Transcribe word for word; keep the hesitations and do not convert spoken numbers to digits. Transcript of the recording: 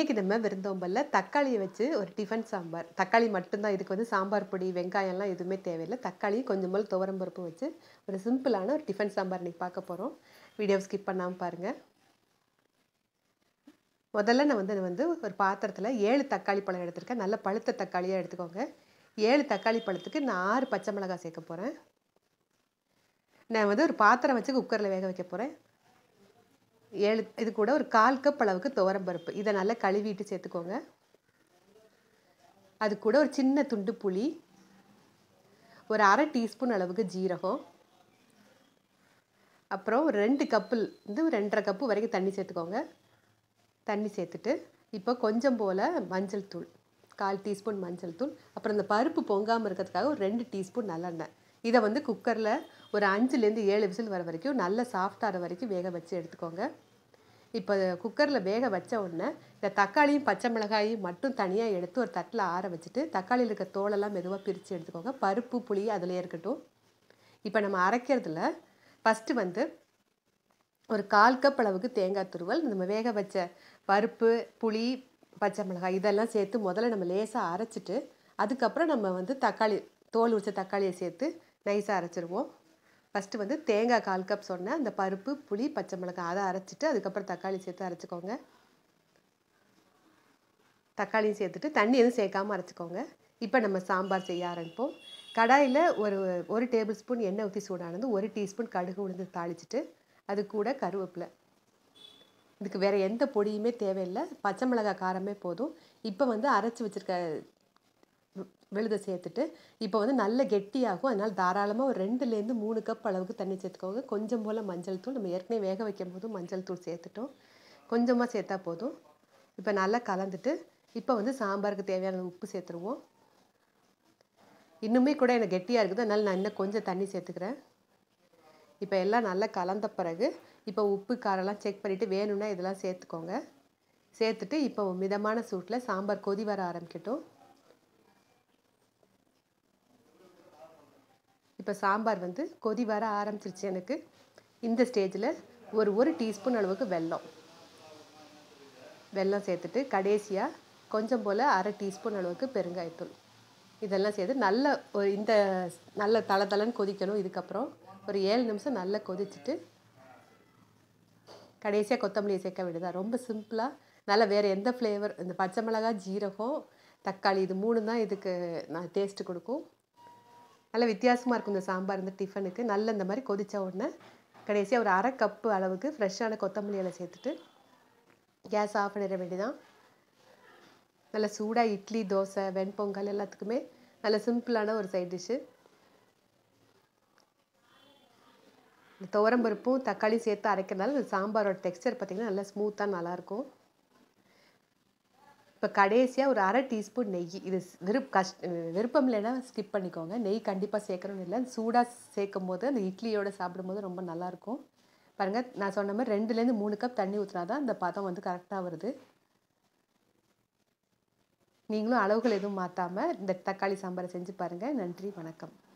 இன்னைக்கு நம்ம விருந்தோம்பல்ல தக்காளிய வச்சு ஒரு டிஃபன் சாம்பார். தக்காளி மட்டும் தான் இதுக்கு வந்து சாம்பார் பொடி, வெங்காயம்லாம் எதுவுமே தேவையில்ல. தக்காளி கொஞ்சம் போல துவரம் பருப்பு வச்சு ஒரு சிம்பிளான ஒரு டிஃபன் சாம்பார் இன்னைக்கு பார்க்க போறோம். வீடியோவ ஸ்கிப் பண்ணாம பாருங்க. முதல்ல நான் வந்து வந்து ஒரு பாத்திரத்துல ஏழு தக்காளி பழம் எடுத்திருக்கேன். நல்ல பழுத்த தக்காளியா எடுத்துக்கோங்க. ஏழு தக்காளி பழத்துக்கு நான் ஆறு பச்சை மிளகாய் சேர்க்க போறேன். நான் வந்து ஒரு பாத்திரம் வச்சு குக்கர்ல வேக வைக்க போறேன். ஏழு இது கூட ஒரு கால் கப் அளவுக்கு துவரம் பருப்பு. இதை நல்லா கழுவிட்டு சேர்த்துக்கோங்க. அது கூட ஒரு சின்ன துண்டு புளி, ஒரு அரை டீஸ்பூன் அளவுக்கு ஜீரகம், அப்புறம் ஒரு ரெண்டு கப்பு வந்து ரெண்டரை கப்பு வரைக்கும் தண்ணி சேர்த்துக்கோங்க. தண்ணி சேர்த்துட்டு இப்போ கொஞ்சம் போல் மஞ்சள் தூள், கால் டீஸ்பூன் மஞ்சள் தூள், அப்புறம் இந்த பருப்பு பொங்காமல் இருக்கிறதுக்காக ஒரு ரெண்டு டீஸ்பூன் நல்லெண்ணெய். இதை வந்து குக்கரில் ஒரு அஞ்சுலேருந்து ஏழு விசில் வர வரைக்கும் நல்ல சாஃப்டாகிற வரைக்கும் வேக வச்சு எடுத்துக்கோங்க. இப்போ குக்கரில் வேக வச்ச உடனே இந்த தக்காளியும் பச்சை மிளகாயும் மட்டும் தனியாக எடுத்து ஒரு தட்டில் ஆற வச்சுட்டு தக்காளியில் இருக்க தோலெல்லாம் மெதுவாக பிரித்து எடுத்துக்கோங்க. பருப்பு புளி அதிலே இருக்கட்டும். இப்போ நம்ம அரைக்கிறதுல ஃபஸ்ட்டு வந்து ஒரு கால் கப் அளவுக்கு தேங்காய் துருவல், நம்ம வேக வச்ச பருப்பு புளி பச்சை மிளகாய் இதெல்லாம் சேர்த்து முதல்ல நம்ம லேசாக அரைச்சிட்டு அதுக்கப்புறம் நம்ம வந்து தக்காளி தோல் உரிச்ச தக்காளியை சேர்த்து நைஸாக அரைச்சிருவோம். ஃபஸ்ட்டு வந்து தேங்காய் கால் கப் சொன்னேன். அந்த பருப்பு புளி பச்சை மிளகாய் அதை அரைச்சிட்டு அதுக்கப்புறம் தக்காளி சேர்த்து அரைச்சிக்கோங்க. தக்காளியும் சேர்த்துட்டு தண்ணி எதுவும் சேர்க்காமல் அரைச்சிக்கோங்க. இப்போ நம்ம சாம்பார் செய்ய ஆரம்பிப்போம். கடாயில் ஒரு ஒரு டேபிள் ஸ்பூன் எண்ணெய் ஊற்றி சூடானது ஒரு டீஸ்பூன் கடுகு உளுந்து தாளிச்சிட்டு அது கூட கருவேப்பிலை. இதுக்கு வேறு எந்த பொடியுமே தேவையில்லை, பச்சை மிளகாய் காரமே போதும். இப்போ வந்து அரைச்சி வச்சுருக்க விழுதை சேர்த்துட்டு இப்போ வந்து நல்ல கெட்டியாகும். அதனால் தாராளமாக ஒரு ரெண்டுலேருந்து மூணு கப் அளவுக்கு தண்ணி சேர்த்துக்கோங்க. கொஞ்சம் போல் மஞ்சள் தூள், நம்ம ஏற்கனவே வேக வைக்கும் போது மஞ்சள் தூள் சேர்த்துட்டோம், கொஞ்சமாக சேர்த்தா போதும். இப்போ நல்லா கலந்துட்டு இப்போ வந்து சாம்பாருக்கு தேவையான உப்பு சேர்த்துருவோம். இன்னுமே கூட எனக்கு கெட்டியாக இருக்குது, அதனால் நான் இன்னும் கொஞ்சம் தண்ணி சேர்த்துக்கிறேன். இப்போ எல்லாம் நல்லா கலந்த பிறகு இப்போ உப்பு காரெல்லாம் செக் பண்ணிவிட்டு வேணும்னா இதெல்லாம் சேர்த்துக்கோங்க. சேர்த்துட்டு இப்போ மிதமான சூட்டில் சாம்பார் கொதி வர ஆரம்பிக்கட்டும். இப்போ சாம்பார் வந்து கொதி வர ஆரம்பிச்சிருச்சு எனக்கு. இந்த ஸ்டேஜில் ஒரு ஒரு டீஸ்பூன் அளவுக்கு வெல்லம் வெல்லம் சேர்த்துட்டு கடைசியாக கொஞ்சம் போல் அரை டீஸ்பூன் அளவுக்கு பெருங்காயத்தூள் இதெல்லாம் சேர்த்து நல்ல ஒரு இந்த நல்ல தள தளன்னு கொதிக்கணும். இதுக்கப்புறம் ஒரு ஏழு நிமிஷம் நல்லா கொதிச்சுட்டு கடைசியாக கொத்தமல்லியை சேர்க்க விடுதா. ரொம்ப சிம்பிளாக நல்லா வேறு எந்த ஃப்ளேவர், இந்த பச்சை மிளகாய் ஜீரகம் தக்காளி இது மூணு தான் இதுக்கு நான் டேஸ்ட்டு கொடுக்கும். நல்ல வித்தியாசமாக இருக்கும் இந்த சாம்பார் இந்த டிஃபனுக்கு. நல்ல இந்த மாதிரி கொதித்த உடனே கடைசியாக ஒரு அரை கப்பு அளவுக்கு ஃப்ரெஷ்ஷான கொத்தமல்லி இலை சேர்த்துட்டு கேஸ் ஆஃப் பண்ணிட வேண்டியதான். நல்ல சூடாக இட்லி தோசை வெண்பொங்கல் எல்லாத்துக்குமே நல்ல சிம்பிளான ஒரு சைட் டிஷ்ஷு. இந்த துவரம்பருப்பும் தக்காளியும் சேர்த்து அரைக்கிறதுனால இந்த சாம்பாரோட டெக்ஸ்டர் பார்த்திங்கன்னா நல்லா ஸ்மூத்தாக நல்லாயிருக்கும். இப்போ கடைசியாக ஒரு அரை டீஸ்பூன் நெய், இது விருப் கஷ் விருப்பம் இல்லைன்னா ஸ்கிப் பண்ணிக்கோங்க. நெய் கண்டிப்பாக சேர்க்கணும்னு இல்லை, சூடாக சேர்க்கும் போது அந்த இட்லியோடு சாப்பிடும்போது ரொம்ப நல்லாயிருக்கும். பாருங்கள், நான் சொன்ன மாதிரி ரெண்டுலேருந்து மூணு கப் தண்ணி ஊற்றினா தான் இந்த பதம் வந்து கரெக்டாக வருது. நீங்களும் அளவுகள் எதுவும் மாற்றாமல் இந்த தக்காளி சாம்பாரை செஞ்சு பாருங்கள். நன்றி, வணக்கம்.